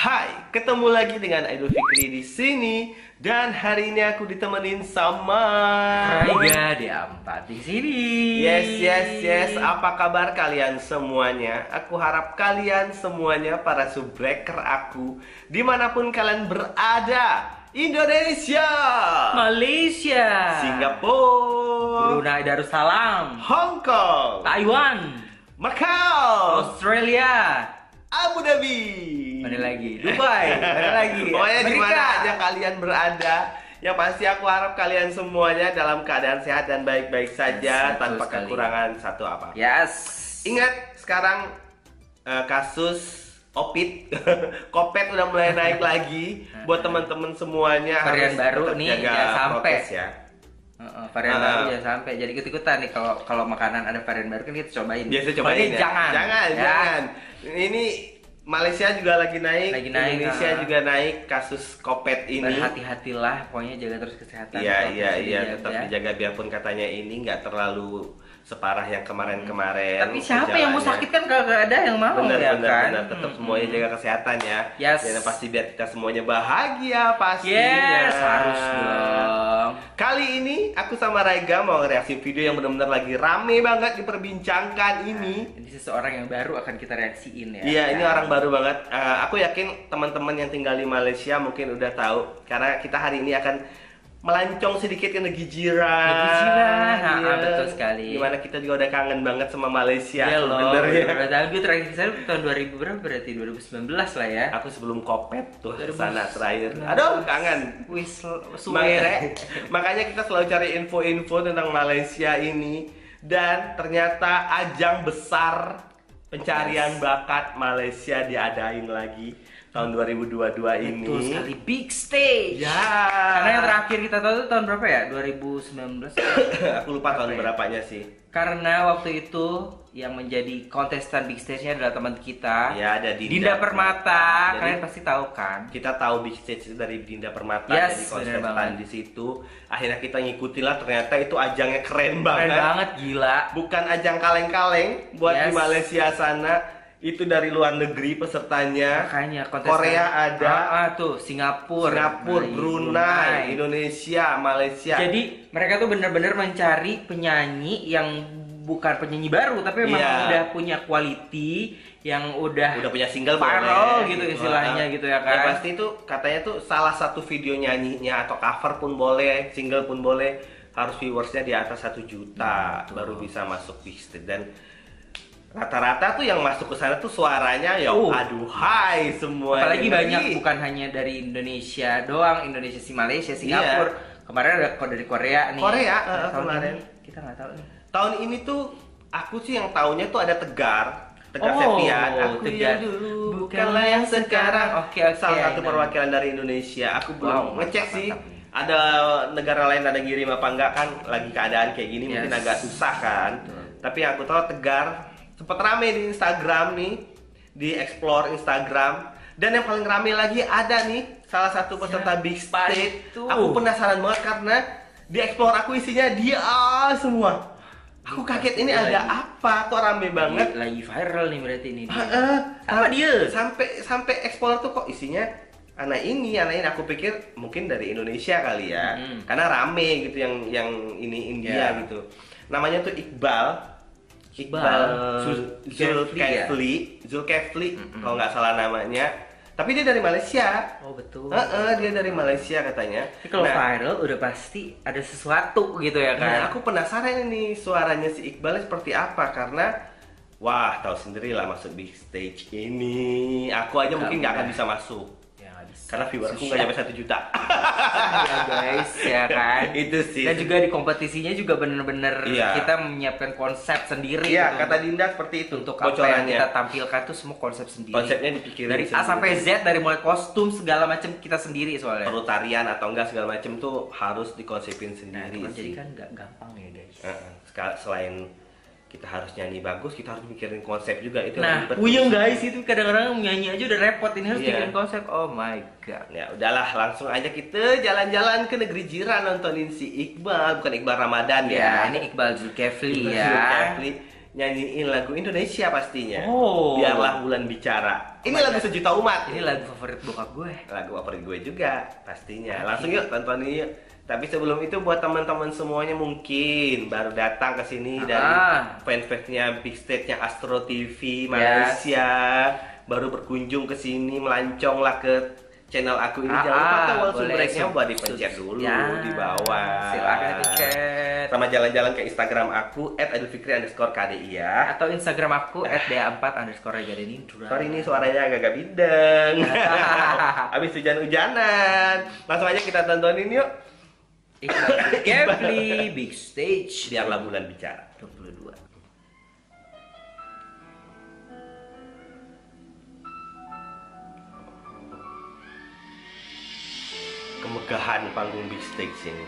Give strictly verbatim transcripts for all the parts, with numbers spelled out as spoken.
Hai, ketemu lagi dengan Idul Fikri di sini dan hari ini aku ditemenin sama Raiga di empat di sini. Yes, yes, yes. Apa kabar kalian semuanya? Aku harap kalian semuanya para subbreaker aku dimanapun kalian berada, Indonesia, Malaysia, Singapura, Brunei Darussalam, Hong Kong, Taiwan, Macau, Australia, Abu Dhabi, mana lagi? Dubai, mana lagi? Pokoknya di Amerika. mana aja kalian berada, yang pasti aku harap kalian semuanya dalam keadaan sehat dan baik-baik saja, Yes, tanpa betul sekali. kekurangan satu apa. Yes. Ingat sekarang eh, kasus Opit, Kopet udah mulai naik lagi. Buat teman-teman semuanya Varian harus baru tetap nih, jaga jangan sampai. prokes ya. Uh, varian Ah. baru ya sampai jadi ikut-ikutan nih kalau kalau makanan ada varian baru kan kita cobain. Biasa Kalau cobain ini ya. Jangan, jangan, ya. jangan. Ini Malaysia juga lagi naik, Lagi naik, Indonesia ah. juga naik kasus Kopet ini. Berhati-hatilah, pokoknya jaga terus kesehatan. Iya, Tetap iya, harus iya, dijaga. tetap dijaga biarpun katanya ini nggak terlalu separah yang kemarin-kemarin. Tapi siapa yang mau gejalanya. sakit kan kagak ada yang mau Bener, ya bener, kan? bener. Tetap Hmm. semuanya jaga kesehatan ya. Yes. Dan yang pasti biar kita semuanya bahagia pastinya. Yes, harus dong. Kali ini aku sama Raiga mau reaksi video yang benar-benar lagi rame banget diperbincangkan ini. Ini seseorang yang baru akan kita reaksiin ya. Iya, ini kan? orang baru banget. Eh, aku yakin teman-teman yang tinggal di Malaysia mungkin udah tahu karena kita hari ini akan melancong sedikit ke negeri jiran. Negeri jiran, ha, Iya. betul sekali. Dimana kita juga udah kangen banget sama Malaysia Iya loh. sebenarnya. Udah tahu gue terakhir ke sana tahun dua ribu berapa berarti dua ribu sembilan belas lah ya. Aku sebelum Kopet tuh dua ribu sana terakhir. sembilan belas. Aduh, kangen. Wis Maka- suwere. Makanya kita selalu cari info-info tentang Malaysia ini dan ternyata ajang besar pencarian Yes. bakat Malaysia diadain lagi tahun dua ribu dua puluh dua ini. Betul sekali, big stage. Ya. Karena yang terakhir kita tahu itu tahun berapa ya? dua ribu sembilan belas. Aku lupa tahun Apa ya? berapanya sih. Karena waktu itu yang menjadi kontestan big stage-nya adalah teman kita. Ya, ada Dinda, Dinda Permata. Jadi, Kalian pasti tahu kan? kita tahu big stage itu dari Dinda Permata, Yes, jadi bener kontestan banget. di situ. Akhirnya kita ngikutin lah, ternyata itu ajangnya keren Keren banget. banget, gila. Bukan ajang kaleng-kaleng buat di Yes. Malaysia sana. Itu dari luar negeri pesertanya. Makanya kontestan Korea ada, ah, ah, tuh Singapura, Singapura, Brunei, Brunei, Indonesia, Malaysia. Jadi mereka tuh bener-bener mencari penyanyi yang bukan penyanyi baru tapi memang Iya. udah punya quality yang udah udah punya single viral boleh, gitu istilahnya gitu ya kan. Ya pasti itu katanya tuh salah satu video nyanyinya atau cover pun boleh, single pun boleh, harus viewersnya di atas satu juta Betul. baru bisa masuk big stage. Dan rata-rata tuh yang masuk ke sana tuh suaranya ya Uh. aduhai semua. Apalagi Jadi, banyak bukan hanya dari Indonesia doang, Indonesia si Malaysia, Singapura. Kemarin ada kok dari Korea nih. Korea, Nah, eh, tahun kemarin. ini kita nggak tahu nih. tahun ini tuh aku sih yang taunya tuh ada Tegar. Tegar Oh, Septian. Aku Tegar. yang dulu bukanlah yang sekarang. Oke, oke, Salah satu nah. perwakilan dari Indonesia. Aku belum Wow, ngecek mantap, sih. mantap. Ada negara lain ada ngirim apa enggak kan? Lagi keadaan kayak gini mungkin Yes. agak susah kan. Betul. Tapi yang aku tahu Tegar sempet rame di Instagram nih, di explore Instagram. Dan yang paling rame lagi ada nih salah satu peserta Big Siapa Stage. itu? Aku penasaran banget karena di explore aku isinya dia semua. Aku kaget ini Lagi. ada apa? Kok rame banget? Lagi, lagi viral nih berarti ini. Heeh. Apa dia? Sampai sampai explore tuh kok isinya anak ini, anak ini. Aku pikir mungkin dari Indonesia kali ya, Hmm. karena rame gitu yang yang ini India Ya. gitu. Namanya tuh Iqbal. Iqbal. Zul- Zulkifli, Zulkifli Mm-mm. kalau nggak salah namanya. Tapi dia dari Malaysia. Oh betul. Heeh, dia dari Malaysia katanya. Tapi kalau Nah, viral udah pasti ada sesuatu gitu ya kan. Nah, aku penasaran ini suaranya si Iqbal seperti apa karena wah, tahu sendirilah masuk big stage ini. Aku aja Nggak mungkin nggak akan mudah. bisa masuk Ya, nggak bisa. karena viewerku Susah. nggak nyampe satu juta. Ya guys, ya kan. Itu sih. Dan juga di kompetisinya juga bener-bener Iya. kita menyiapkan konsep sendiri. Iya, gitu. kata Dinda seperti itu Untuk apa yang kita bocorannya. tampilkan tuh semua konsep sendiri. Konsepnya dipikirin dari A sendiri. sampai Z, dari mulai kostum segala macam kita sendiri soalnya. Perlu tarian atau enggak segala macam tuh harus dikonsepin Nah, sendiri itu kan jadi sih. kan nggak gampang ya guys. Heeh. Sekal- Selain kita harus nyanyi bagus, kita harus mikirin konsep juga itu. yang Nah, ribet. puyeng guys itu kadang-kadang nyanyi aja udah repot ini harus Iya. bikin konsep. Oh my god. Ya udahlah, langsung aja kita jalan-jalan ke negeri jiran nontonin si Iqbal, bukan Iqbal Ramadan ya. Ya, ini Iqbal Zulkifli ya. Zulkifli nyanyiin lagu Indonesia pastinya. Oh. Biarlah Bulan Bicara. Ini lagu sejuta umat. Ini lagu favorit bokap gue. Lagu favorit gue juga pastinya. Langsung yuk tonton yuk. Tapi sebelum itu buat teman-teman semuanya mungkin baru datang ke sini ah. dari fans-fansnya Big Stage-nya Astro T V Malaysia, yes. baru berkunjung ke sini, melanconglah ke channel aku ini. Ah, jangan lupa tombol subscribe-nya buat dipencet dulu ya. Di bawah. Silakan dipencet. Sama jalan-jalan ke Instagram aku et adulfikri underscore k d i ya. Atau Instagram aku et d a empat underscore regadinindra. Sorry ini suaranya agak-agak bideng. Habis hujan-hujanan. Langsung aja kita tontonin yuk. Kepli Big Stage. Biarlah bulan bicara. dua puluh dua. Kemegahan panggung Big Stage ini.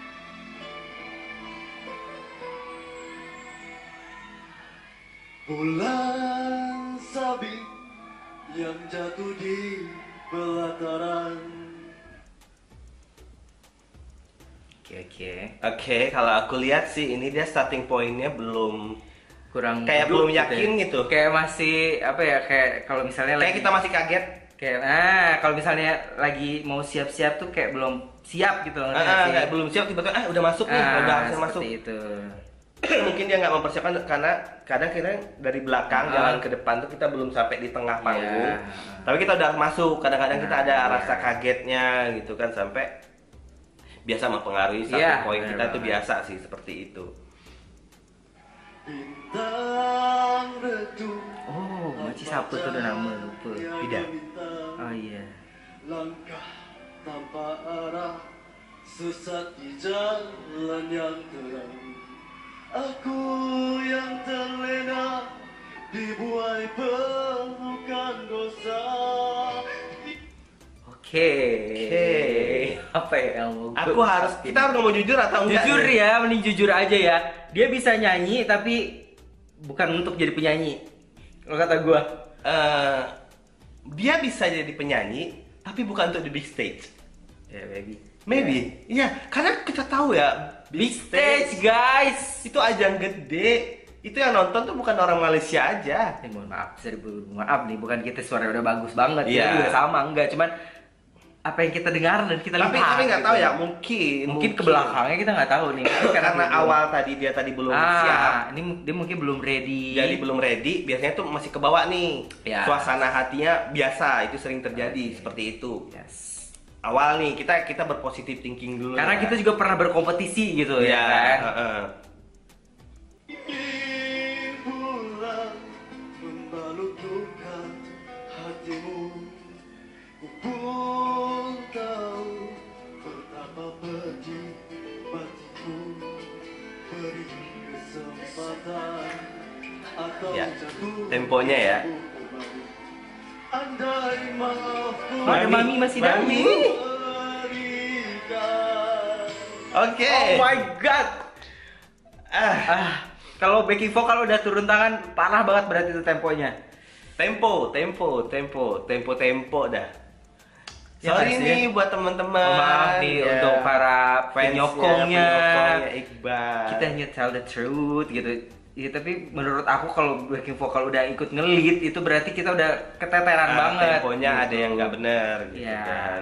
Bulan sabit yang jatuh di pelataran. Oke oke. Oke, kalau aku lihat sih ini dia starting pointnya belum kurang kayak belum yakin gitu. Kayak masih apa ya, kayak kalau misalnya kayak lagi, kita masih kaget. Kayak nah kalau misalnya lagi mau siap-siap tuh kayak belum siap gitu loh. Ah, kayak belum siap tiba-tiba ah udah masuk nih, ah, udah harusnya masuk. Itu. Mungkin dia nggak mempersiapkan karena kadang kita dari belakang ah. jalan ke depan tuh kita belum sampai di tengah panggung. Yeah. Tapi kita udah masuk. Kadang-kadang nah, kita ada yeah. rasa kagetnya gitu kan sampai biasa mempengaruhi satu yeah, poin kita tuh biasa sih seperti itu. Bintang redup. Oh, masih siapa tuh udah nama lupa. Tidak. Oh iya. Langkah tanpa arah, sesat di jalan yang terang. Aku yang terlena dibuai pelukan dosa. Oke, okay. Apa ya yang mau aku harus kita harus ngomong jujur atau enggak? Jujur ya, mending jujur aja ya. Dia bisa nyanyi tapi bukan untuk jadi penyanyi. Kalau kata gua, uh, dia bisa jadi penyanyi tapi bukan untuk di big stage. Ya, yeah, maybe. Maybe. Iya, yeah. Karena kita tahu ya, big stage, guys, itu ajang gede. Itu yang nonton tuh bukan orang Malaysia aja. Eh, mohon maaf, seribu maaf nih, bukan kita suara udah bagus banget, yeah. Juga sama enggak, cuman apa yang kita dengar dan kita tapi, lihat. Tapi nggak gitu. tahu ya, mungkin mungkin ke belakangnya kita nggak tahu nih. Karena, karena awal tadi dia tadi belum ah, siap. Ini dia mungkin belum ready. Jadi belum ready, biasanya tuh masih ke bawah nih. Ya. Suasana hatinya biasa, itu sering terjadi okay. Seperti itu. Yes. Awal nih kita kita berpositif thinking dulu. Karena ya. Kita juga pernah berkompetisi gitu ya, ya kan. Uh -uh. Ya, temponya ya. Oh, ada Mami masih Mami. Oke. Okay. Oh my god. Ah, ah. Kalau backing vokal udah turun tangan parah banget berarti itu temponya. Tempo, tempo, tempo, tempo, tempo dah. Ya, sorry nih ya. Buat teman-teman. Oh, maaf nih ya. Untuk para penyokongnya. penyokongnya Iqbal. Kita hanya tell the truth gitu. Ya, tapi menurut aku kalau backing vokal udah ikut nge-lead itu berarti kita udah keteteran nah, banget. Temponya gitu. Ada yang nggak benar gitu yes. Kan.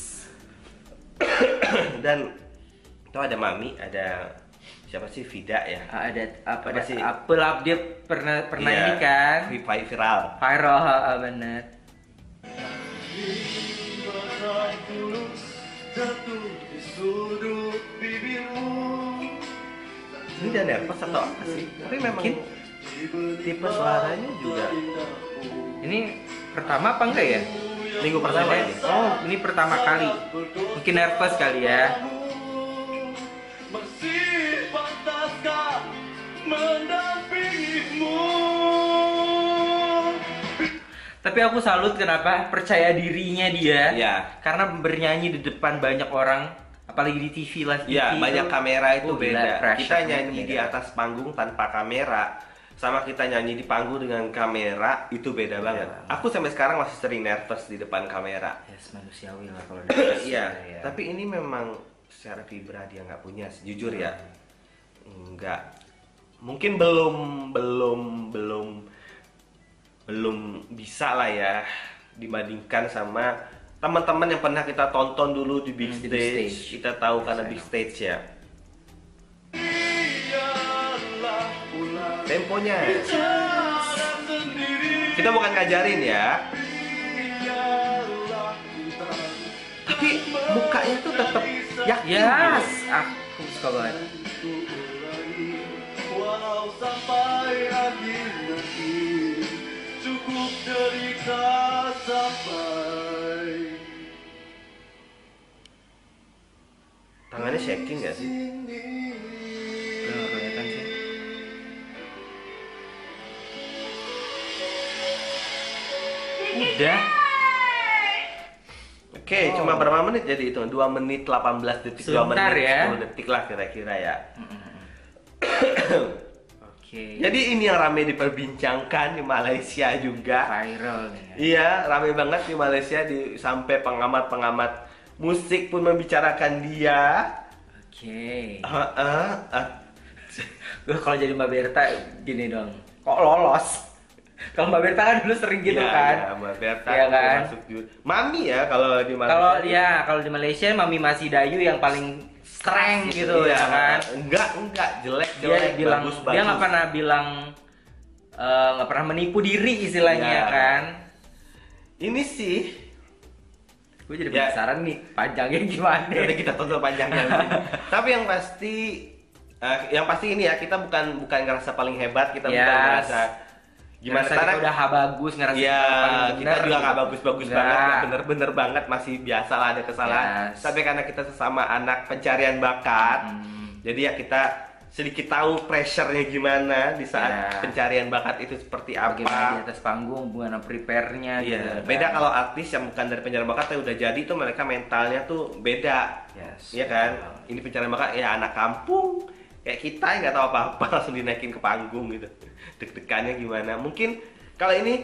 Dan itu ada Mami, ada siapa sih Vida ya? Ada apa, apa sih? Pelap dia pernah pernah yeah. Ini kan? Viral. Viral, bener. Ini dia nervous atau apa sih? Tapi memang mungkin tipe suaranya juga. Ini pertama apa enggak ya? Minggu pertama ini. Oh, ini pertama kali. Mungkin nervous kali ya. Masih pantaskah mendampingimu? Tapi aku salut kenapa percaya dirinya dia. Ya. Karena bernyanyi di depan banyak orang. Apalagi di T V lah. Iya, banyak kamera itu oh, beda. Gila, kita nyanyi beda. Di atas panggung tanpa kamera, sama kita nyanyi di panggung dengan kamera itu beda banget. Ya, aku sampai sekarang masih sering nervous di depan kamera. Yes, manusiawi lah kalau nervous. Iya. Ya. Tapi ini memang secara vibra dia nggak punya, jujur ya. Nggak. Mungkin belum, belum, belum, belum bisa lah ya dibandingkan sama teman-teman yang pernah kita tonton dulu di big, Hmm, di stage. big stage. Kita tahu karena Yes, I big know. stage ya. Temponya. Kita bukan ngajarin ya. Tapi mukanya tuh tetap yakin. Yes, gitu. aku suka banget. Walau sampai akhir nanti, cukup derita sampai. Tangannya shaking gak sih? Udah nggak kelihatan sih. Udah. Oke, Oh. cuma berapa menit jadi itu? dua menit delapan belas detik, dua Sebentar menit ya. sepuluh detik lah kira-kira ya. Oke. Jadi ini yang rame diperbincangkan di Malaysia juga. Viral nih. Ya. Iya, rame banget di Malaysia di sampai pengamat-pengamat musik pun membicarakan dia. Oke. Ah, ah, ah. Gue kalau jadi Mbak Berta gini dong. Kok lolos? Kalau Mbak Berta kan dulu sering gitu Iya, kan. iya, Mbak Berta Iya kan? masuk juga. Mami ya kalau di Malaysia. Kalau ya kalau di Malaysia Mami Masih Dayu yang paling strength gitu Iya, ya kan. Enggak, enggak jelek, Dia jelek, bilang bagus, dia nggak bagus. pernah bilang eh, nggak pernah menipu diri istilahnya Iya. kan. Ini sih Gue jadi Ya. penasaran nih panjangnya gimana. nanti kita tonton panjangnya. Tapi yang pasti eh, yang pasti ini ya, kita bukan bukan ngerasa paling hebat, kita bukan Yes. ngerasa gimana Ngerasa kita udah ha bagus, ngerasa Iya, kita paling kita bener. juga nggak bagus-bagus Nggak. banget, nggak bener-bener banget, masih biasa lah ada kesalahan. Yes. Tapi karena kita sesama anak pencarian bakat, Hmm. jadi ya kita sedikit tahu pressure-nya gimana di saat Ya. pencarian bakat itu seperti apa. Bagaimana di atas panggung, gimana prepare-nya Iya, gitu. beda kan. kalau artis yang bukan dari pencarian bakat tapi udah jadi tuh mereka mentalnya tuh beda. Yes. Iya kan? Ini pencarian bakat ya anak kampung kayak kita yang nggak tahu apa-apa langsung dinaikin ke panggung gitu. Deg-degannya gimana? Mungkin kalau ini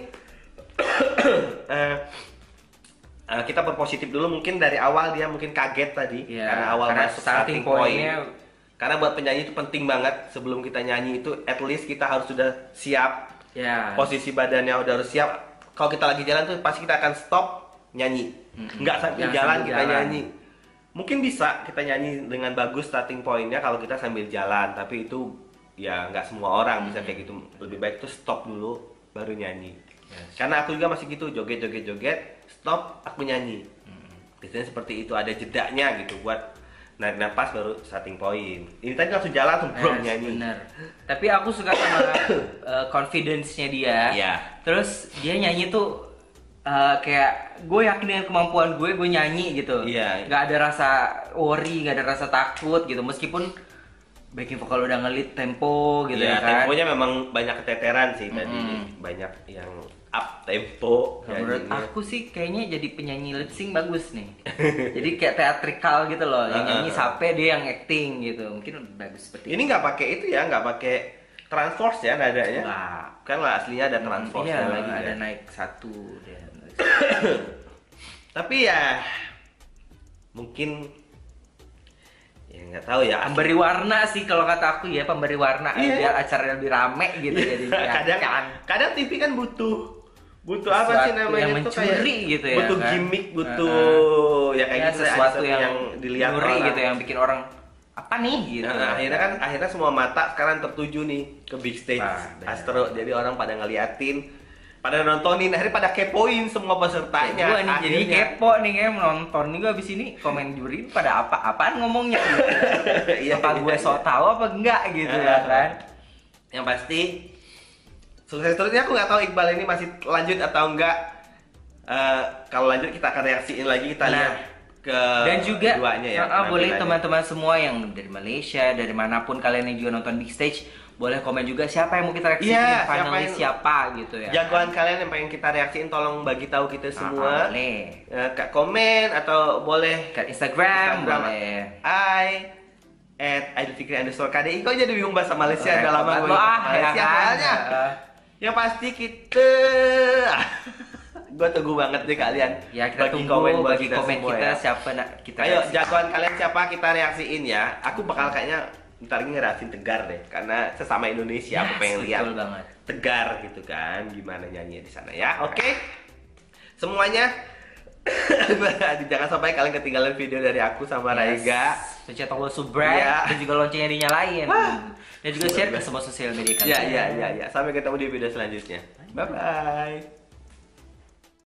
eh, eh, kita berpositif dulu, mungkin dari awal dia mungkin kaget tadi Iya, karena awal karena masuk starting starting point. point-nya- Karena buat penyanyi itu penting banget, sebelum kita nyanyi itu at least kita harus sudah siap, Ya. posisi badannya udah harus siap. Kalau kita lagi jalan tuh pasti kita akan stop nyanyi, Mm-mm. nggak sambil Jangan jalan sambil kita jalan. nyanyi. Mungkin bisa kita nyanyi dengan bagus starting pointnya kalau kita sambil jalan, tapi itu ya nggak semua orang bisa kayak gitu. Lebih baik tuh stop dulu baru nyanyi. Yes. Karena aku juga masih gitu, joget joget joget, stop aku nyanyi. Biasanya seperti itu, ada jedanya gitu buat narik napas baru starting point. Ini tadi langsung jalan langsung bro Yes, nyanyi. bener. Tapi aku suka sama uh, confidence-nya dia. Iya. Terus dia nyanyi tuh uh, kayak gue yakin dengan kemampuan gue, gue nyanyi gitu. Iya. Gak ada rasa worry, gak ada rasa takut gitu. Meskipun backing vokal udah ngelit tempo gitu Iya, ya kan. temponya memang banyak keteteran sih tadi, Mm-mm. banyak yang up tempo. Nah, menurut nyanyinya. aku sih kayaknya jadi penyanyi lip sync bagus nih. Jadi kayak teatrikal gitu loh. Yang nyanyi Sape, dia yang acting gitu. Mungkin bagus seperti Ini nggak pakai itu ya, nggak pakai transforce ya nadanya. Nggak. Kan lah aslinya ada transforce Iya, lagi ada kan. naik satu dia. Tapi ya mungkin ya nggak tahu ya. Pemberi warna sih kalau kata aku ya, pemberi warna Iya. biar acaranya lebih rame gitu jadi kadang kan. kadang T V kan butuh butuh apa sih Sesuatu namanya yang tuh kayak mencuri gitu ya, butuh kan? gimmick, butuh ya kayak Ya, gitu deh, sesuatu ada yang, dilihat nyuri orang. gitu yang bikin orang apa nih gitu. Nah, akhirnya kan akhirnya semua mata sekarang tertuju nih ke big stage Nah, benar. Astro. Jadi orang pada ngeliatin, pada nontonin, akhirnya pada kepoin semua pesertanya. Gue nih jadi Akhirnya- kepo nih kayak menonton nih gue abis ini komen juri pada apa apaan ngomongnya gitu. Iya, apa iya, gue iya. so tau apa enggak gitu Nah, ya kan. Yang pasti sukses terusnya. Aku nggak tahu Iqbal ini masih lanjut atau enggak. Eh, kalau lanjut kita akan reaksiin lagi, kita Nah, lihat ke Dan juga keduanya ya. uh, uh, boleh penampilannya. teman-teman semua yang dari Malaysia, dari manapun kalian yang juga nonton big stage, boleh komen juga siapa yang mau kita reaksiin, Iya, finalis siapa yang- siapa gitu ya. Jagoan kalian yang pengen kita reaksiin, tolong bagi tahu kita Ah, semua. ah, boleh. Eh, Kak komen atau boleh Ke Instagram, Instagram. boleh. I at Aidilfikri underscore K D I. Kok jadi bingung bahasa Malaysia? Boleh, Udah lama obat gue lo ngomong ah, ya Malaysia kan? soalnya. Uh, Yang pasti kita gue tunggu banget deh kalian. ya kita bagi tunggu buat bagi komen semua kita ya. siapa nak kita Ayo reaksikan. jagoan kalian siapa, kita reaksiin ya. Aku bakal kayaknya ntar ini ngerasin Tegar deh, karena sesama Indonesia Yes, aku pengen lihat betul banget. Tegar gitu kan, gimana nyanyi di sana ya. Oke, semuanya. Jangan sampai kalian ketinggalan video dari aku sama Yes. Raiga. Pencet tombol subscribe Iya. dan juga loncengnya dinyalain. Wah. Dan juga share ke semua sosial media kalian. Ya, ya, ya, ya. Sampai ketemu di video selanjutnya. Bye bye.